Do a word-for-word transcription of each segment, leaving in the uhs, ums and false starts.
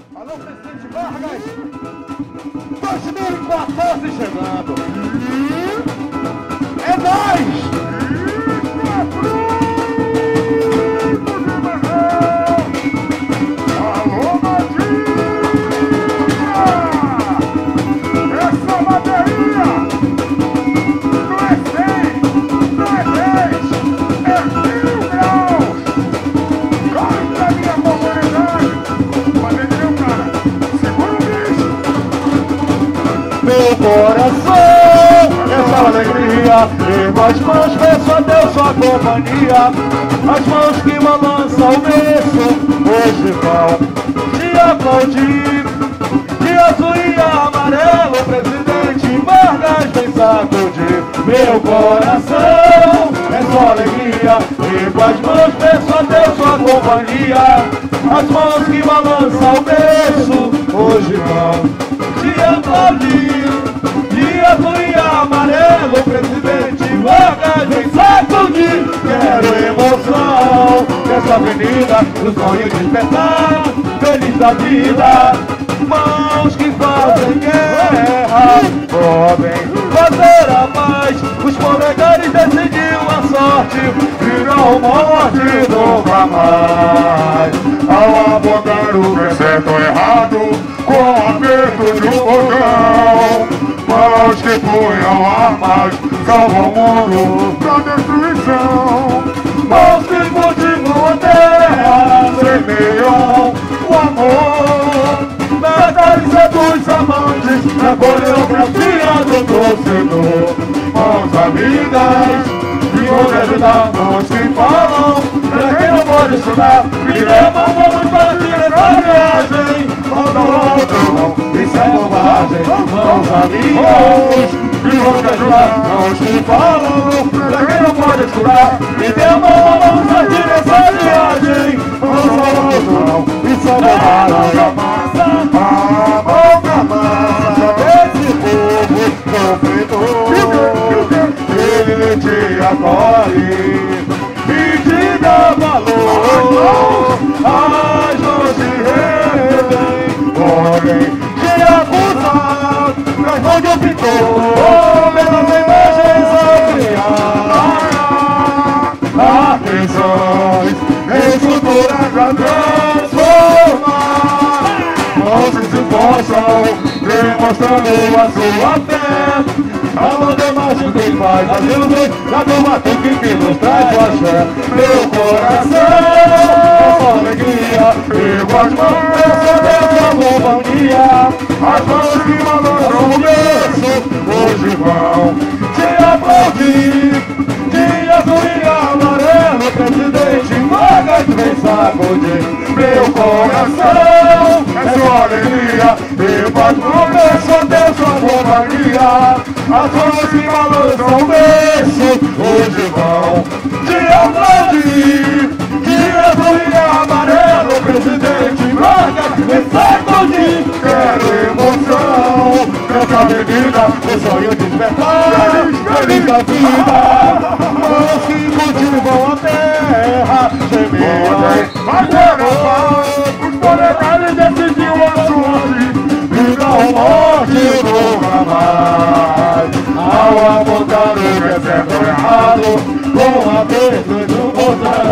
Alô, Presidente Vargas! dois mil e quatorze chegando! É nóis! Alô, Madinha! Essa bateria não é cem, não é dez, é mil graus! Corre pra minha comunidade! Bateria, cara! Segura o bicho! Meu coração, essa alegria, ergo as mãos, peço a Deus sua companhia. As mãos que balançam o berço, hoje vão te aplaudir. De azul e amarelo, Presidente Vargas vem sacudir. Meu coração, é só alegria, ergo as mãos, peço a Deus sua companhia. As mãos que balançam o berço, hoje vão te aplaudir. De azul e amarelo, Presidente Vargas vem sacudir. Quero emoção dessa avenida, o sonho despertar, feliz da vida. Mãos que fazem guerra, podem fazer a paz. Os polegares decidiram a sorte, virão morte nunca mais. Ao apontar o que é certo ou errado, com o aperto de um botão. Mãos que punham armas, salvam o mundo da destruição. Mãos que cultivam a terra, semeiam o amor. Na carícia dos amantes, na coreografia do torcedor. Mãos amigas, que vão ajudar. Mãos que falam, pra quem não pode estudar. Me levam, vamos partir essa viagem. Mão na outra mão, isso é bobagem. Mãos amigas, que vão te ajudar. Mãos que falam, pra quem não pode estudar. Me dê a mão, vamos partir essa viagem. Mãos na outra mão, isso é bobagem. A mão na massa desse povo sofredor, ele te acolhe e te dá valor. As mãos te rendem, podem te acusar, nas mãos de um pintor, pelas imagens a criar artesãos em esculturas a transformar. Mãos que se esforçam, demonstrando a sua fé. A mão de margem quem faz a Deus, já toma tudo que nos traz o axé. Meu coração, essa alegria, ergo as mãos, peço a Deus a companhia. As mãos que balançam o berço, hoje vão te aplaudir. De azul e amarelo, Presidente Vargas vem sacudir. Meu coração, é sua alegria, ergo as mãos, peço a Deus sua companhia. As mãos que balançam o berço, hoje vão te aplaudir. De azul e amarelo, Presidente Vargas vem sacudir. Quero emoção nessa avenida, o sonho despertar, feliz da vida. Mãos que cultivam a terra, semeiam agora vai. Os polegares decidiam a sorte, virão morte nunca mais. Ao apontar o que é certo ou errado, com a besta de um botão.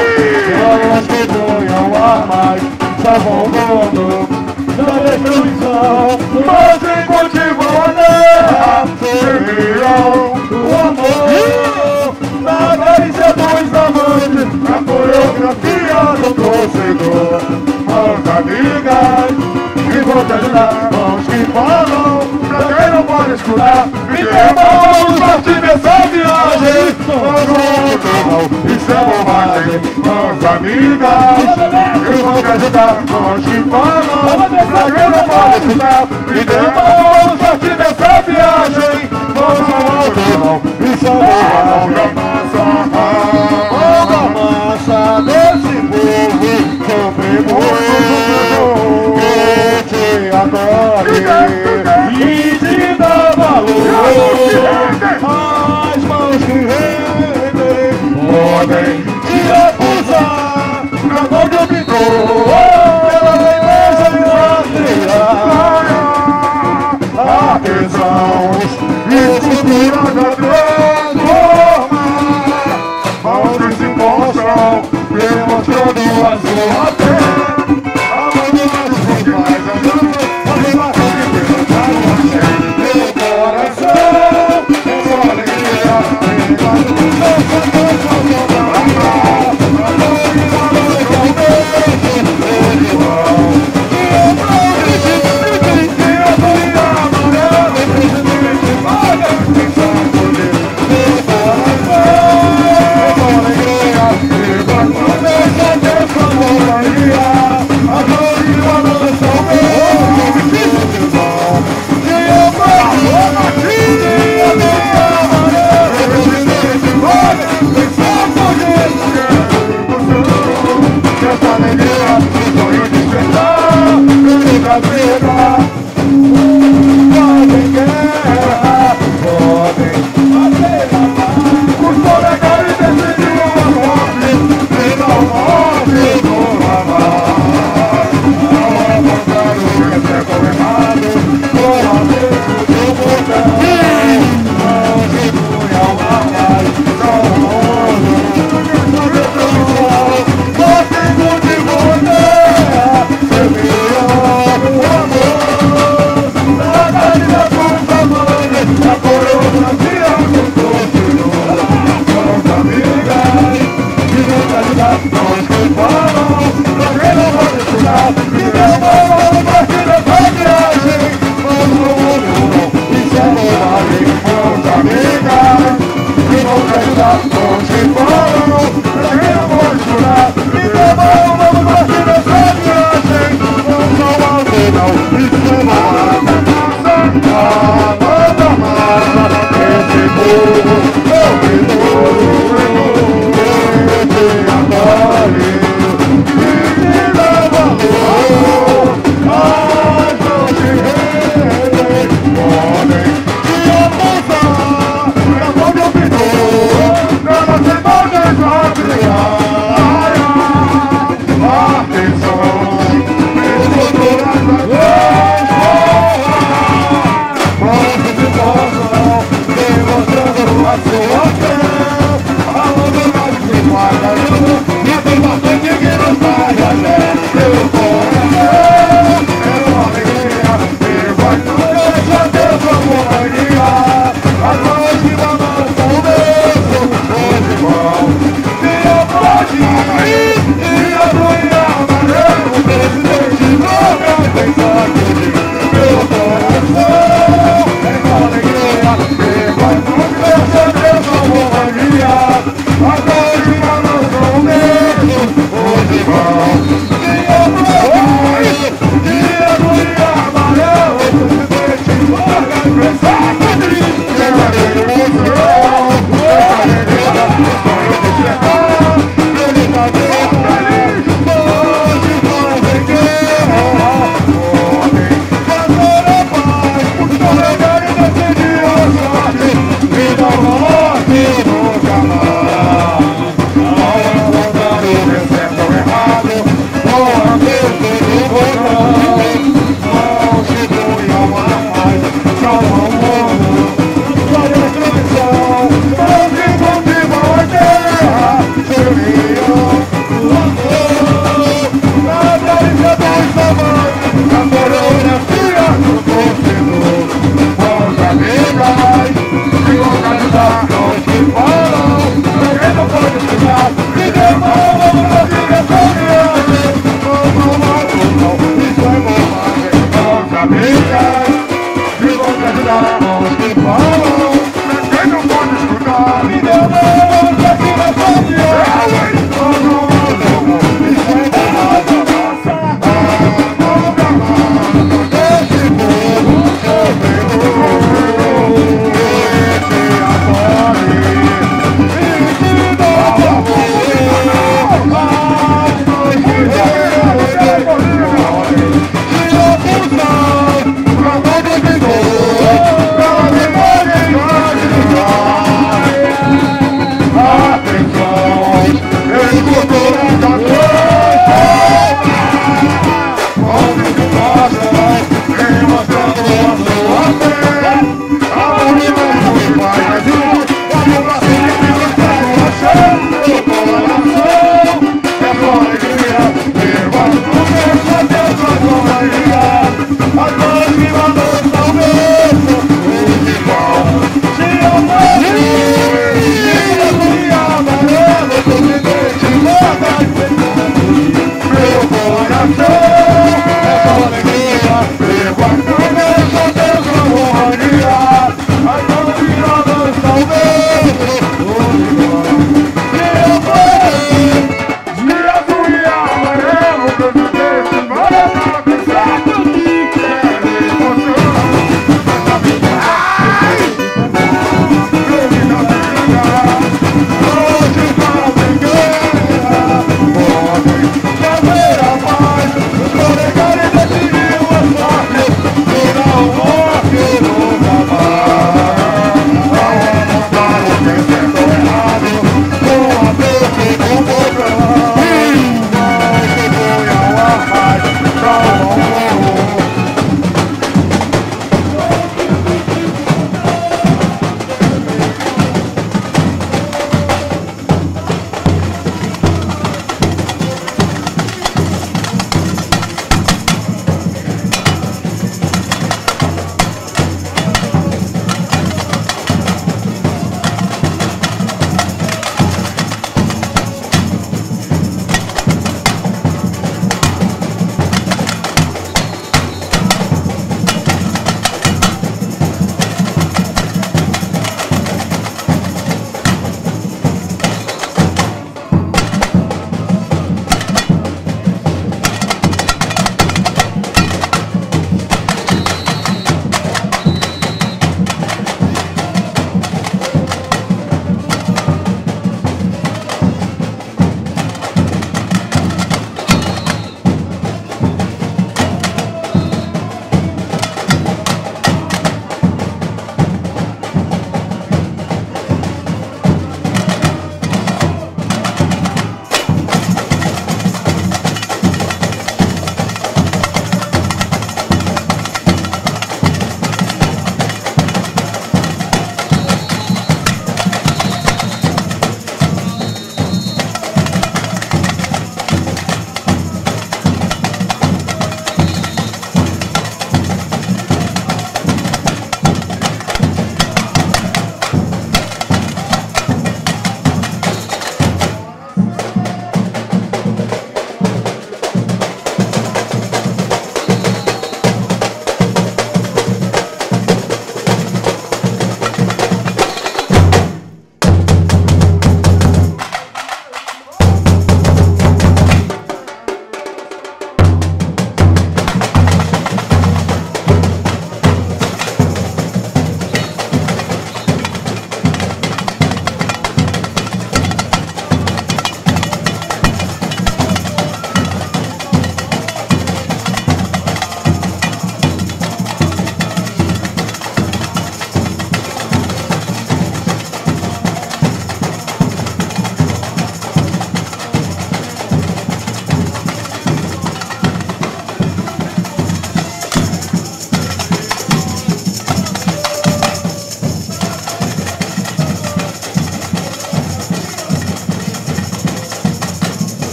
Mãos que punham armas, salvam o mundo da destruição. Mãos que cultivam a terra, semeiam o amor. Na carícia dos amantes, na coreografia do torcedor. Mãos amigas, que vão te ajudar. Mãos que falam, pra quem não pode escutar. Me dê mão, vamos partir nessa viagem. Mãos no outro mão, isso é bobagem. Mãos amigas, que vão te ajudar. Mãos que falam, pra quem não pode escutar. Me dê mão, vamos partir nessa viagem. Mãos no outro mão, isso é bobagem. A mão na massa desse povo sofredor, que te adore e te dá valor. As mãos que rendem podem te acusar, na mão de um pintor, pela imagem Dia azul e amarelo, presidente, bora pra pensar.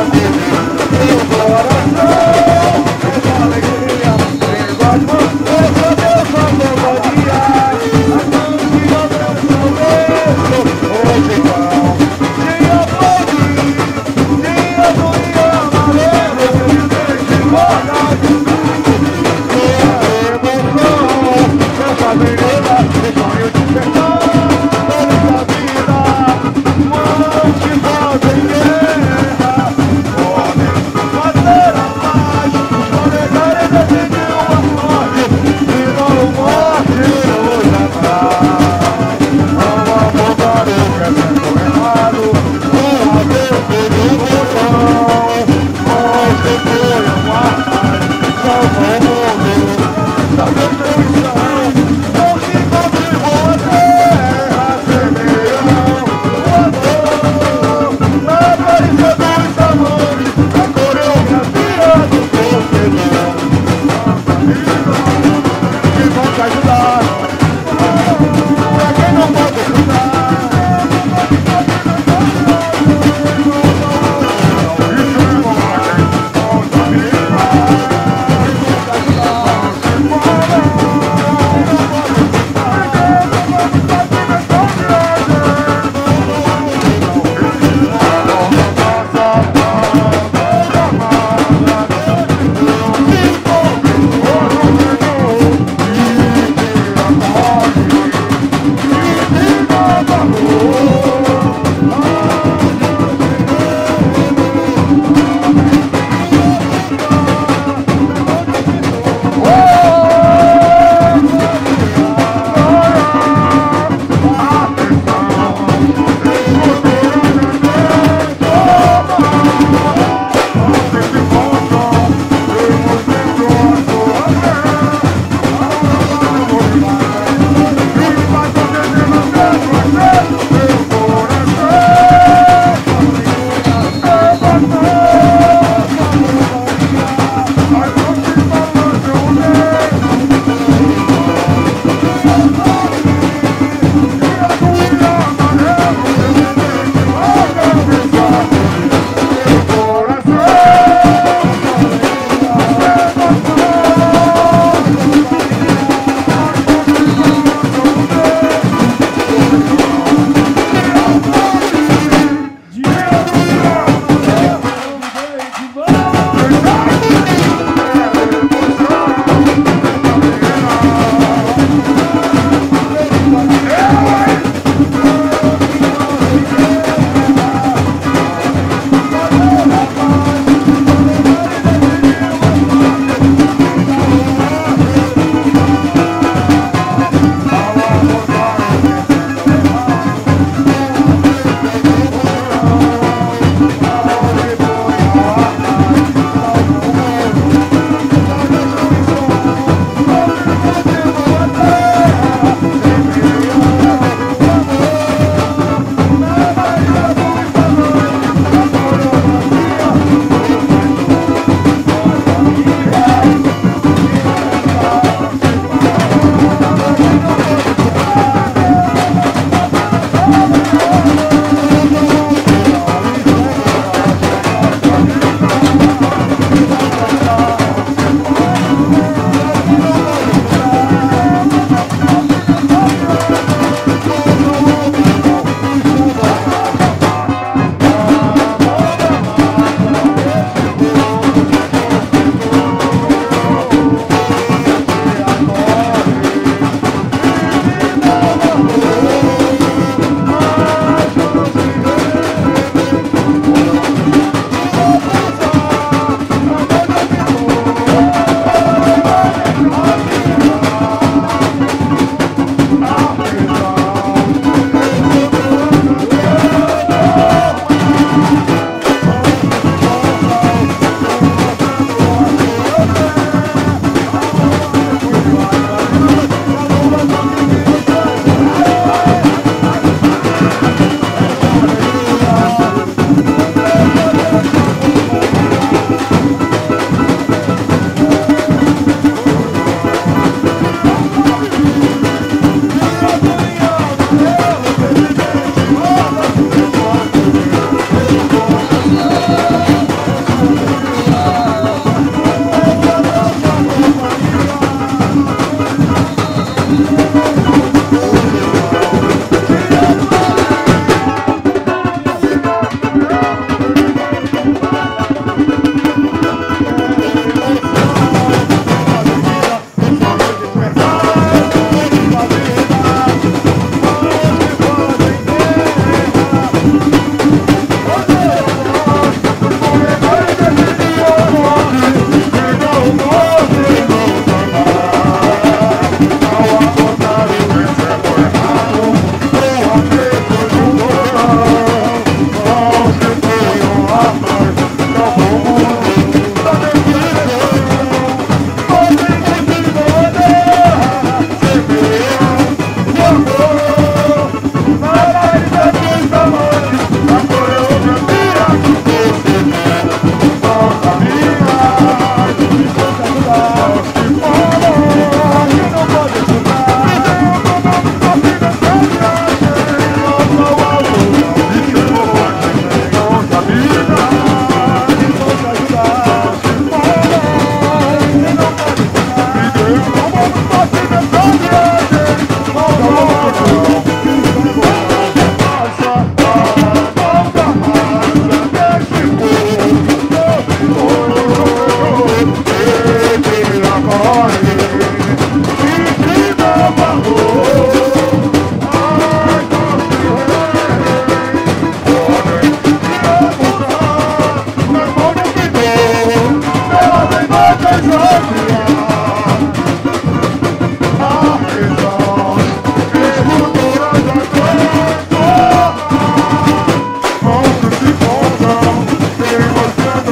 Oh,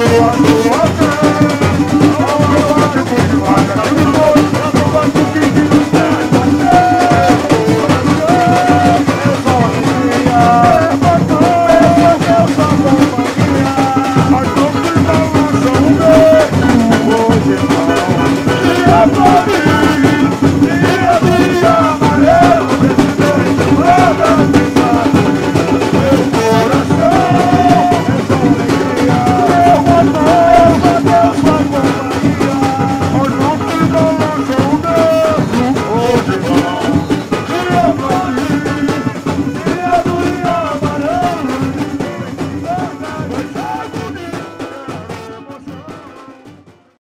a sua fé. Não eu acho que vai dar tudo bom. Eu não gosto que te não serve. Eu só alegria. Eu só companhia. Mas não fui balança um beijo. Hoje não.